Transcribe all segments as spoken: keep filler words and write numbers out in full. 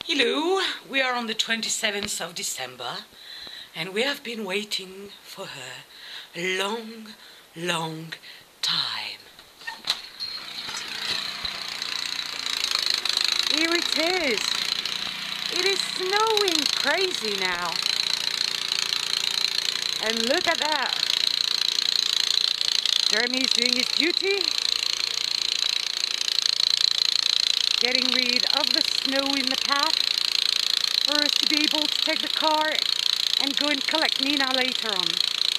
Hello, we are on the twenty-seventh of December and we have been waiting for her a long, long time. Here it is. It is snowing crazy now. And look at that. Jeremy is doing his duty, getting rid of the snow in the path for us to be able to take the car and go and collect Nina later on.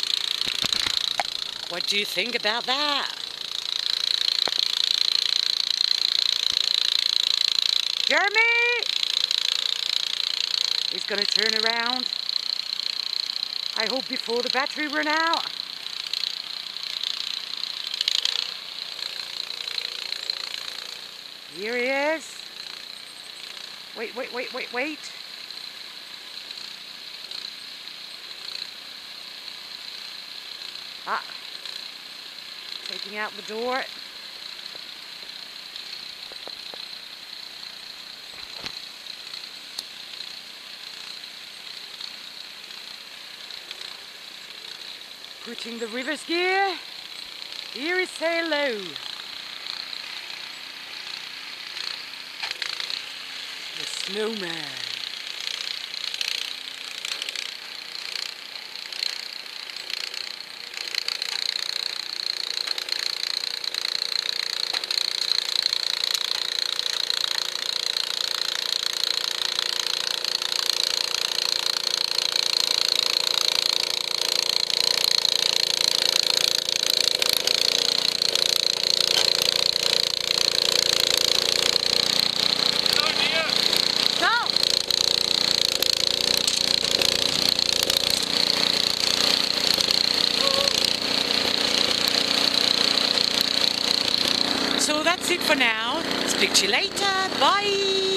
What do you think about that? Jeremy! He's going to turn around. I hope before the battery run out. Here he is. Wait, wait, wait, wait, wait. Ah. Taking out the door. Putting the reverse gear. Here is say hello. The snowman. So that's it for now. Speak to you later. Bye.